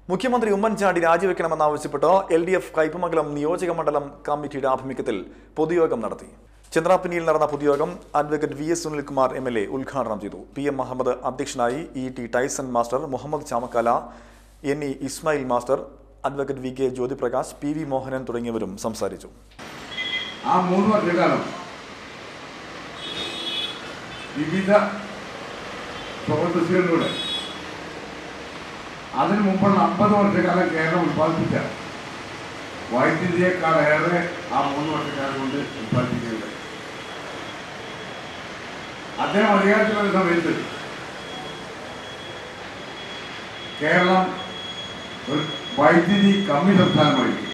മുഖ്യമന്ത്രി ഉമ്മൻചാണ്ടി രാജിവെക്കണമെന്നാവശ്യപ്പെട്ട് LDF കയ്പമംഗലം നിയോജക മണ്ഡലം കമ്മിറ്റിയുടെ ആഭിമുഖ്യത്തിൽ പൊതുയോഗം നടത്തി. ചന്ദ്രാപ്പിനിയിൽ നടന്ന പൊതുയോഗം അഡ്വക്കേറ്റ് VS സുനിൽകുമാർ MLA ഉദ്ഘാടനം ചെയ്തു. PM മുഹമ്മദ് അധ്യക്ഷനായി. ET Tyson master, Muhammad Chamakkala, NE Ismail master, advocate VK Jyothiprakash, PV Mohanan തുടങ്ങിയവരും സംസാരിച്ചു. ആ 3 വർഷക്കാലം വിവിധ സ്രോതസ്സുകളിലൂടെ അതിനു മുമ്പുള്ള 50 വർഷക്കാലം കേരളം ഉത്പാദിപ്പിച്ച വൈദ്യുതിയേക്കാളേറെ ആ 3 വർഷക്കാലം കൊണ്ട് ഉത്പാദിപ്പിക്കുന്നത്. അദ്ദേഹം അധികാരത്തിൽ വരുന്ന സമയത്ത് കേരളം ഒരു വൈദ്യുതി കമ്മി സംസ്ഥാനമായി.